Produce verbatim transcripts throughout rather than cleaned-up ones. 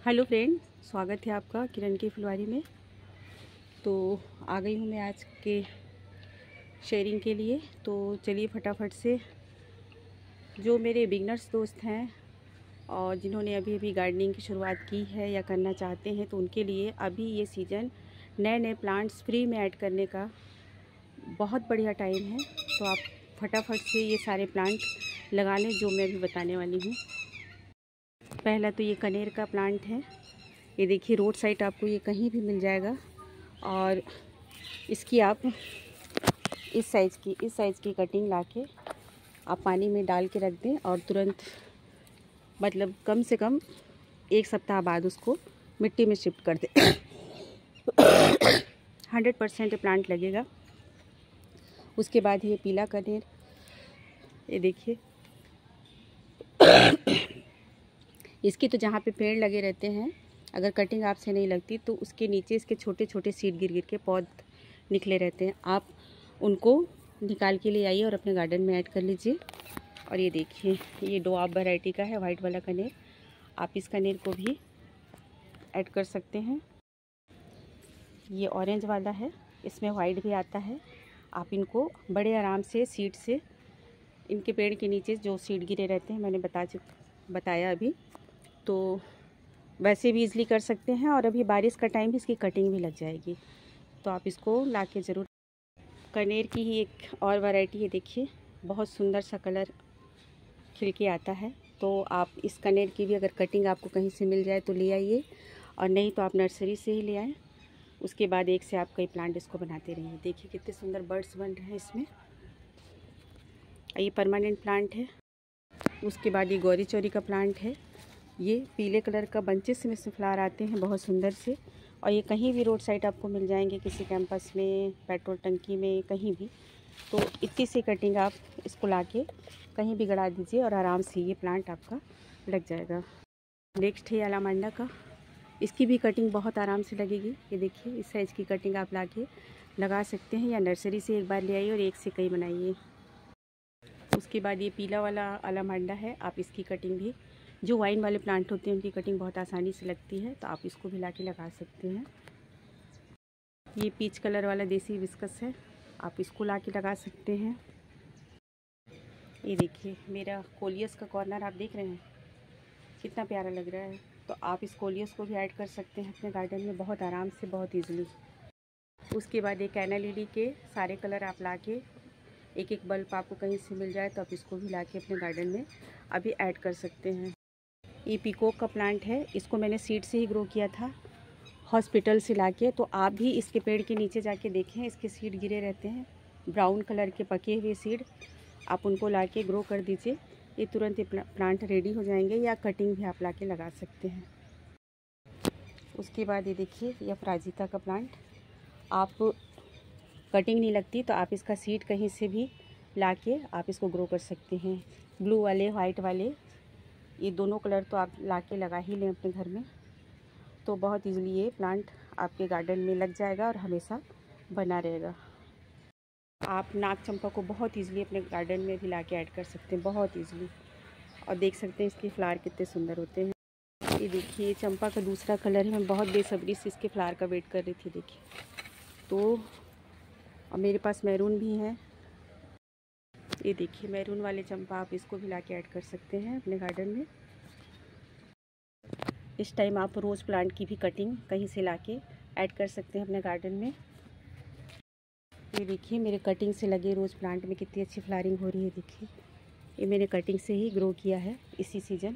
Hello friend, स्वागत है आपका किरण की फुलवारी में। तो आ गई हूँ मैं आज के शेयरिंग के लिए। तो चलिए फटाफट से, जो मेरे बिगनर्स दोस्त हैं और जिन्होंने अभी अभी गार्डनिंग की शुरुआत की है या करना चाहते हैं, तो उनके लिए अभी ये सीज़न नए नए प्लांट्स फ्री में ऐड करने का बहुत बढ़िया टाइम है। तो आप फटाफट से ये सारे प्लांट लगा लें जो मैं अभी बताने वाली हूँ। पहला तो ये कनेर का प्लांट है। ये देखिए, रोड साइड आपको ये कहीं भी मिल जाएगा। और इसकी आप इस साइज़ की इस साइज़ की कटिंग लाके आप पानी में डाल के रख दें और तुरंत, मतलब कम से कम एक सप्ताह बाद उसको मिट्टी में शिफ्ट कर दें। हंड्रेड परसेंट प्लांट लगेगा। उसके बाद ये पीला कनेर, ये देखिए, इसकी तो जहाँ पे पेड़ लगे रहते हैं, अगर कटिंग आपसे नहीं लगती तो उसके नीचे इसके छोटे छोटे सीड गिर गिर के पौध निकले रहते हैं। आप उनको निकाल के ले आइए और अपने गार्डन में ऐड कर लीजिए। और ये देखिए, ये डोआब वैरायटी का है वाइट वाला कनेर। आप इस कनेर को भी ऐड कर सकते हैं। ये ऑरेंज वाला है, इसमें वाइट भी आता है। आप इनको बड़े आराम से सीड से, इनके पेड़ के नीचे जो सीड गिरे रहते हैं, मैंने बता बताया अभी, तो वैसे भी इजली कर सकते हैं। और अभी बारिश का टाइम भी, इसकी कटिंग भी लग जाएगी। तो आप इसको लाके ज़रूर। कनेर की ही एक और वैरायटी है, देखिए, बहुत सुंदर सा कलर खिल के आता है। तो आप इस कनेर की भी अगर कटिंग आपको कहीं से मिल जाए तो ले आइए, और नहीं तो आप नर्सरी से ही ले आएँ। उसके बाद एक से आप कई प्लांट इसको बनाते रहिए। देखिए कितने सुंदर बर्ड्स बन रहे हैं इसमें। ये परमानेंट प्लांट है। उसके बाद ये गौरी चौरी का प्लांट है। ये पीले कलर का बंचेस में से फ्लावर आते हैं, बहुत सुंदर से। और ये कहीं भी रोड साइड आपको मिल जाएंगे, किसी कैंपस में, पेट्रोल टंकी में, कहीं भी। तो इतनी सी कटिंग आप इसको लाके कहीं भी गड़ा दीजिए और आराम से ये प्लांट आपका लग जाएगा। नेक्स्ट है अलामांडा का। इसकी भी कटिंग बहुत आराम से लगेगी। ये देखिए, इस साइज़ की कटिंग आप लाके लगा सकते हैं, या नर्सरी से एक बार ले आइए और एक से कई बनाइए। उसके बाद ये पीला वाला अलामांडा है। आप इसकी कटिंग भी, जो वाइन वाले प्लांट होते हैं उनकी कटिंग बहुत आसानी से लगती है, तो आप इसको भी लाके लगा सकते हैं। ये पीच कलर वाला देसी विस्कस है, आप इसको लाके लगा सकते हैं। ये देखिए, मेरा कोलियस का कॉर्नर आप देख रहे हैं, कितना प्यारा लग रहा है। तो आप इस कोलियस को भी ऐड कर सकते हैं अपने गार्डन में बहुत आराम से, बहुत ईजिली। उसके बाद ये कैना लिली के सारे कलर आप लाके, एक एक बल्ब आपको कहीं से मिल जाए तो आप इसको भी लाके अपने गार्डन में अभी ऐड कर सकते हैं। ये पीकॉक का प्लांट है। इसको मैंने सीड से ही ग्रो किया था, हॉस्पिटल से लाके। तो आप भी इसके पेड़ के नीचे जाके देखें, इसके सीड गिरे रहते हैं, ब्राउन कलर के पके हुए सीड। आप उनको लाके ग्रो कर दीजिए, ये तुरंत ही प्लांट रेडी हो जाएंगे, या कटिंग भी आप लाके लगा सकते हैं। उसके बाद ये देखिए, ये अपराजिता का प्लांट। आप कटिंग नहीं लगती तो आप इसका सीड कहीं से भी लाके आप इसको ग्रो कर सकते हैं। ब्लू वाले, वाइट वाले, ये दोनों कलर तो आप लाके लगा ही लें अपने घर में, तो बहुत इजीली ये प्लांट आपके गार्डन में लग जाएगा और हमेशा बना रहेगा। आप नाग चंपा को बहुत इजीली अपने गार्डन में भी लाके ऐड कर सकते हैं, बहुत इजीली। और देख सकते हैं इसके फ्लावर कितने सुंदर होते हैं। ये देखिए, चंपा का दूसरा कलर है। मैं बहुत बेसब्री से इसके फ्लावर का वेट कर रही थी, देखिए। तो और मेरे पास मैरून भी है। ये देखिए, मैरून वाले चंपा, आप इसको भी लाके ऐड कर सकते हैं अपने गार्डन में। इस टाइम आप रोज़ प्लांट की भी कटिंग कहीं से लाके ऐड कर सकते हैं अपने गार्डन में। ये देखिए, मेरे कटिंग से लगे रोज़ प्लांट में कितनी अच्छी फ्लावरिंग हो रही है। देखिए, ये मैंने कटिंग से ही ग्रो किया है इसी सीज़न।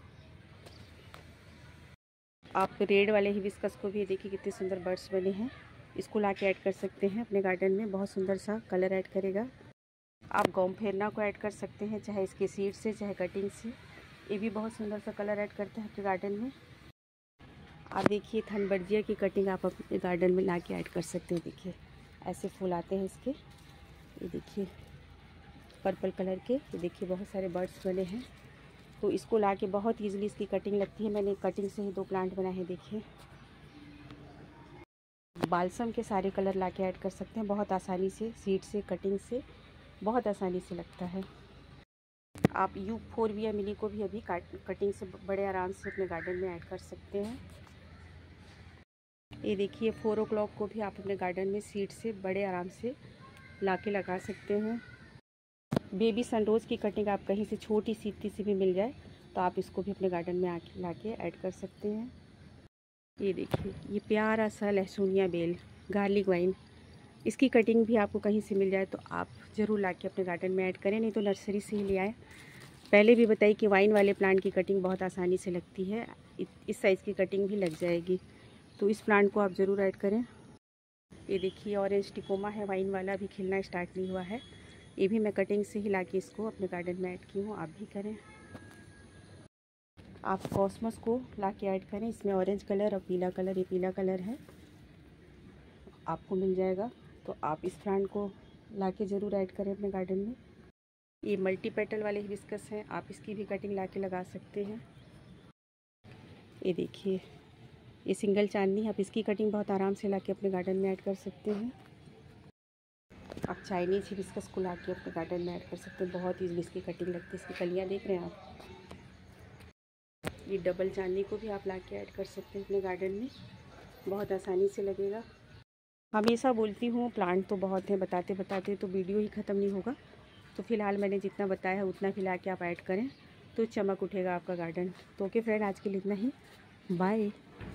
आप रेड वाले हिबिस्कस को भी देखिए कितने सुंदर बर्ड्स बने हैं, इसको लाके ऐड कर सकते हैं अपने गार्डन में, बहुत सुंदर सा कलर ऐड करेगा। आप गोमफेरना को ऐड कर सकते हैं, चाहे इसके सीड से चाहे कटिंग से, ये भी बहुत सुंदर सा कलर ऐड करता है आपके गार्डन में। आप देखिए, थनबर्जिया की कटिंग आप अपने गार्डन में लाके ऐड कर सकते हैं। देखिए, ऐसे फूल आते हैं इसके, ये देखिए, पर्पल कलर के। ये देखिए, बहुत सारे बर्ड्स बने हैं, तो इसको लाके बहुत ईजिली इसकी कटिंग लगती है। मैंने कटिंग से ही दो प्लांट बनाए हैं। देखिए, बालसम के सारे कलर लाके ऐड कर सकते हैं बहुत आसानी से, सीड से, कटिंग से, बहुत आसानी से लगता है। आप यू फोर भी या मिनी को भी अभी काट कटिंग से बड़े आराम से अपने गार्डन में ऐड कर सकते हैं। ये देखिए फोर ओ क्लॉक को भी आप अपने गार्डन में सीड से बड़े आराम से ला के लगा सकते हैं। बेबी सनरोज़ की कटिंग आप कहीं से छोटी सी इतनी सी भी मिल जाए तो आप इसको भी अपने गार्डन में आके ला के ऐड कर सकते हैं। ये देखिए ये प्यारा सा लहसुनिया बेल गार्लिक वाइन, इसकी कटिंग भी आपको कहीं से मिल जाए तो आप ज़रूर ला के अपने गार्डन में ऐड करें, नहीं तो नर्सरी से ही ले आए। पहले भी बताई कि वाइन वाले प्लांट की कटिंग बहुत आसानी से लगती है, इस साइज़ की कटिंग भी लग जाएगी, तो इस प्लांट को आप ज़रूर ऐड करें। ये देखिए ऑरेंज टिकोमा है, वाइन वाला अभी खिलना स्टार्ट नहीं हुआ है, ये भी मैं कटिंग से ही लाके इसको अपने गार्डन में ऐड की हूँ, आप भी करें। आप कॉस्मोस को लाके ऐड करें, इसमें ऑरेंज कलर और पीला कलर, ये पीला कलर है आपको मिल जाएगा, तो आप इस प्लांट को लाके ज़रूर ऐड करें अपने गार्डन में। ये मल्टी पेटल वाले हिबिस्कस हैं, आप इसकी भी कटिंग लाके लगा सकते हैं। ये देखिए ये सिंगल चांदनी, आप इसकी कटिंग बहुत आराम से लाके अपने गार्डन में ऐड कर सकते हैं। आप चाइनीज़ हिबिस्कस को लाके अपने गार्डन में ऐड कर सकते हैं, बहुत ईज़िली इसकी कटिंग लगती है। इसकी कलियाँ देख रहे हैं आप। ये डबल चांदनी को भी आप लाके ऐड कर सकते हैं अपने गार्डन में, बहुत आसानी से लगेगा। हमेशा बोलती हूँ प्लांट तो बहुत हैं, बताते बताते तो वीडियो ही ख़त्म नहीं होगा, तो फ़िलहाल मैंने जितना बताया है उतना फिलहाल के आप ऐड करें तो चमक उठेगा आपका गार्डन। तो ओके फ्रेंड, आज के लिए इतना ही, बाय।